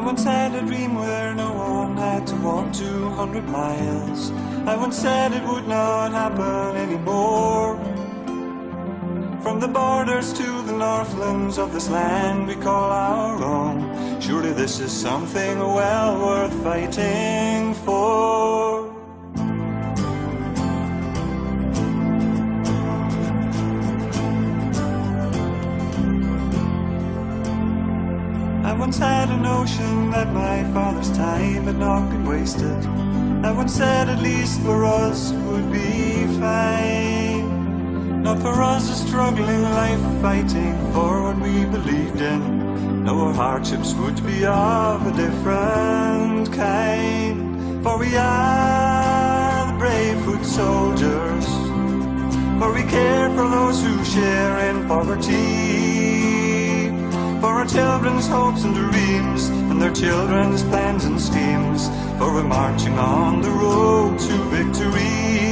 once had a dream where no one had to walk 200 miles. I once said it would not happen anymore. From the borders to the northlands of this land we call our own, surely this is something well worth fighting for. I once had a notion that my father's time had not been wasted. I once said at least for us it would be fine. Not for us a struggling life fighting for what we believed in. No, our hardships would be of a different kind. For we are the brave foot soldiers, for we care for those who share in poverty, for our children's hopes and dreams, and their children's plans and schemes, for we're marching on the road to victory.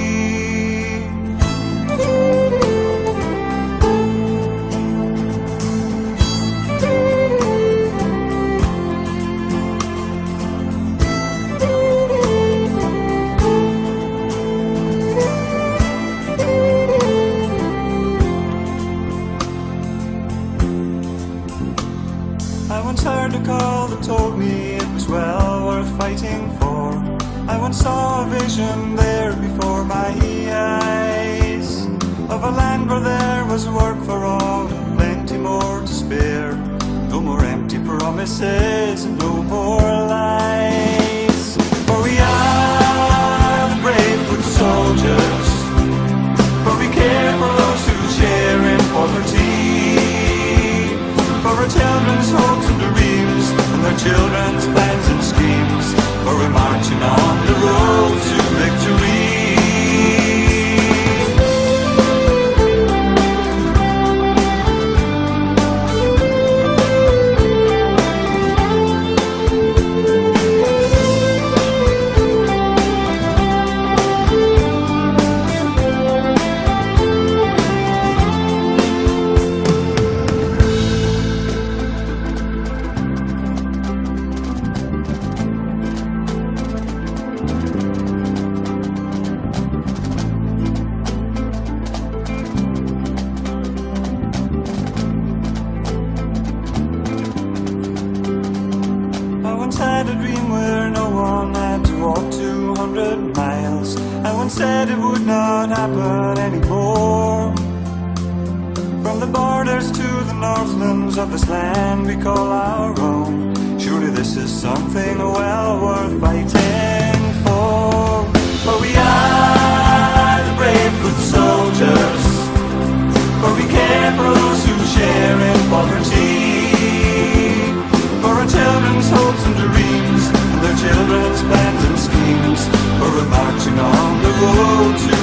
I once heard a call that told me it was well worth fighting for. I once saw a vision there before my eyes, of a land where there was work for all and plenty more to spare. No more empty promises and no more lies. For we are the brave foot soldiers, for we care for those who share in poverty, for our children's hopes and dreams, and their children's plans and schemes, for we're marching on the road to victory. I once had a dream where no one had to walk 200 miles. I once said it would not happen anymore. From the borders to the northlands of this land we call our own, surely this is something well worth fighting for. For we are the brave foot soldiers, for we care for those who share in poverty, for our children's hopes and dreams, and their children's plans and schemes, for we're marching on the road to